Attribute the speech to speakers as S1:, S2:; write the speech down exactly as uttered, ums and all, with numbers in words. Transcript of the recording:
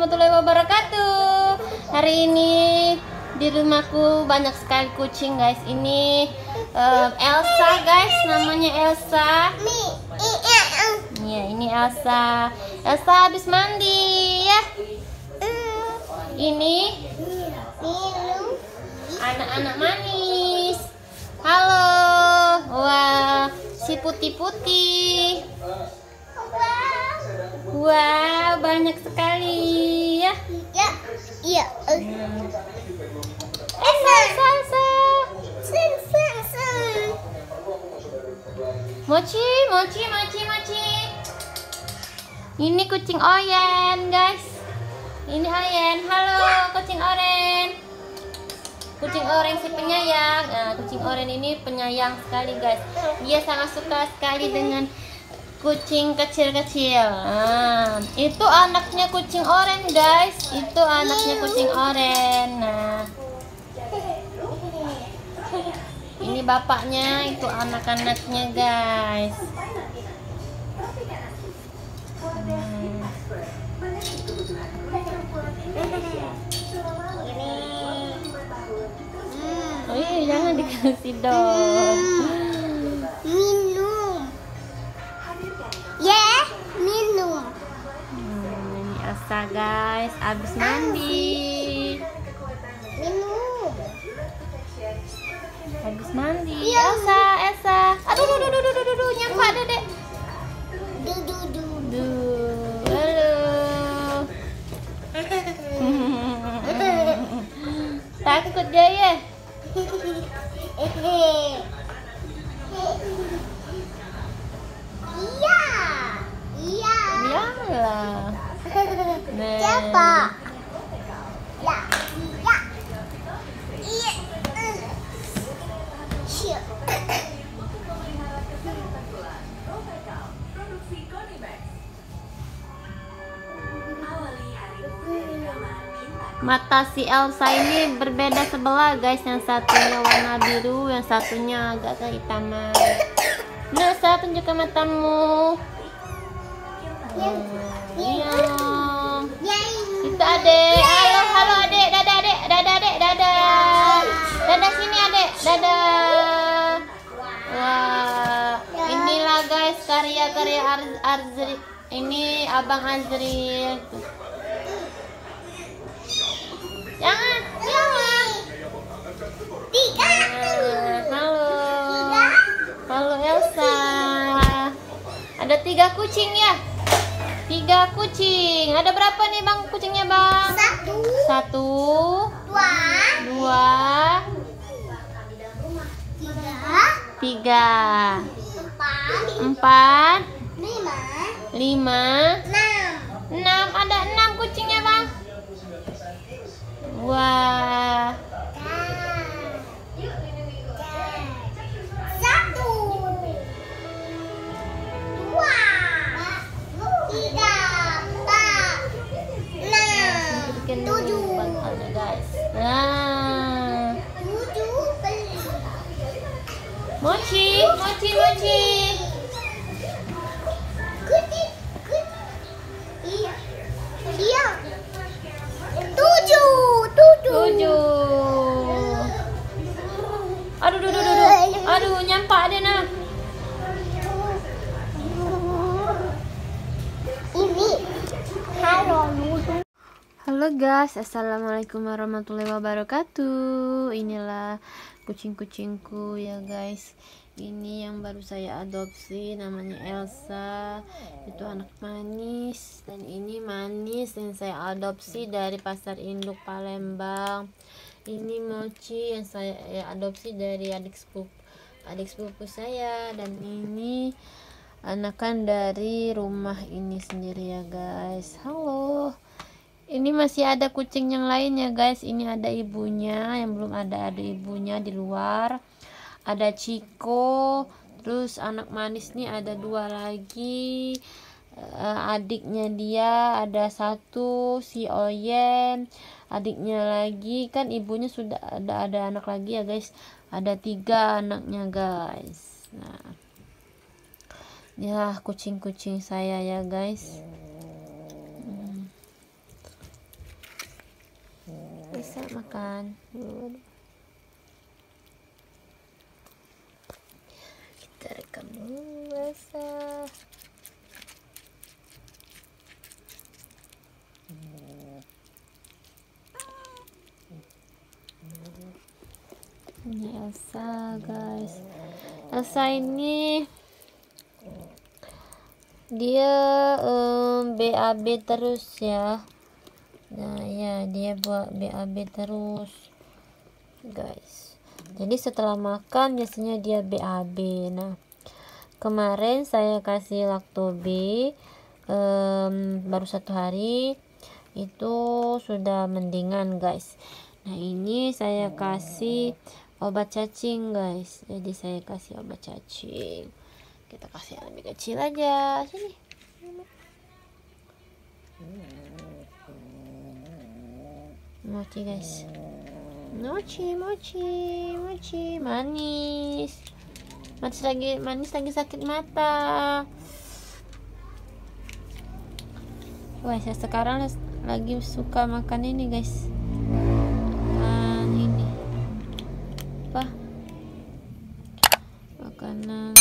S1: warahmatullahi wabarakatuh. Hari ini di rumahku banyak sekali kucing guys. Ini uh, Elsa guys, namanya Elsa. Iya, ini Elsa. Elsa habis mandi ya. Ini anak-anak manis. Halo. Wah, si putih-putih. Wah, banyak sekali ya.
S2: Iya, iya.
S1: Elsa, Elsa, Elsa. Mochi, mochi, mochi, mochi. Ini kucing Oyen, guys. Ini Oyen. Halo, kucing Oren. Kucing Oren si penyayang. Nah, kucing Oren ini penyayang sekali, guys. Dia sangat suka sekali dengan kucing kecil-kecil. Nah, itu anaknya kucing Oren, guys. Itu anaknya kucing Oren. Nah, ini bapaknya, itu anak-anaknya, guys. Hmm. Oh iya, jangan dikasih dong.
S2: Minum. Ya, minum.
S1: Hmm, ini Elsa guys, abis mandi.
S2: Minum.
S1: Habis mandi. Elsa, Elsa. Aduh, aduh, aduh, aduh, aduh, aduh, nyampak Dedek.
S2: Du du du.
S1: Duh, halo. Takut dia ya?
S2: Iya. Iya.
S1: Iyalah. Nah.
S2: Siapa? Ya. Ya. Iya. Siap.
S1: Mata si Elsa ini berbeda sebelah guys. Yang satunya warna biru, yang satunya agak kehitaman. Nah, saya tunjukkan matamu. Hmm, iya. Itu adek. Halo, halo adek. Dadah adek. Dadah adek. Dadah. Dadah sini adek. Dadah. Wah, inilah guys karya-karya Ar- Arzri. Ini abang Azril. Jangan, jangan.
S2: Tiga.
S1: Nah, halo. Halo Elsa. Ada tiga kucing ya? Tiga kucing. Ada berapa nih bang kucingnya bang?
S2: Satu.
S1: Satu.
S2: Dua.
S1: Dua.
S2: Tiga.
S1: Tiga.
S2: Empat.
S1: Empat.
S2: Lima.
S1: Lima.
S2: Enam.
S1: Enam. Ada enam kucingnya bang. Wah.
S2: Satu. Dua. Tiga. Empat. Enam. Tujuh.
S1: Bantalnya guys. Nah.
S2: Tujuh.
S1: Mochi, mochi, mochi.
S2: Kucing. Iya. Iya. Tujuh. Tujuh.
S1: Tujuh. Aduh, aduh, aduh, aduh, aduh, nyampak dia nah.
S2: Ini. Halo.
S1: Halo guys, assalamualaikum warahmatullahi wabarakatuh. Inilah kucing-kucingku ya guys. Ini yang baru saya adopsi, namanya Elsa. Itu anak manis, dan ini manis yang saya adopsi dari pasar induk Palembang. Ini Mochi yang saya ya, adopsi dari adik sepupu adik sepupu saya, dan ini anakan dari rumah ini sendiri ya guys. Halo. Ini masih ada kucing yang lain ya guys. Ini ada ibunya, yang belum ada ada ibunya di luar. Ada Chico, terus anak manis nih ada dua lagi. Uh, adiknya dia ada satu, si Oyen. Adiknya lagi, kan ibunya sudah ada ada anak lagi ya guys. Ada tiga anaknya guys. Nah, ya kucing-kucing saya ya guys. Elsa makan. Kita rekam dulu Elsa. Ini Elsa guys. Elsa ini dia um, B A B terus ya. Nah ya, dia buat B A B terus guys. Jadi setelah makan biasanya dia B A B. Nah kemarin saya kasih Lacto-B um, baru satu hari itu sudah mendingan guys. Nah ini saya kasih obat cacing guys. Jadi saya kasih obat cacing. Kita kasih yang lebih kecil aja. Sini. Mochi guys. Mochi, mochi, mochi, manis. Manis lagi, manis lagi sakit mata. Wah, saya sekarang lagi suka makan ini guys. Makan ini. Apa? Makanan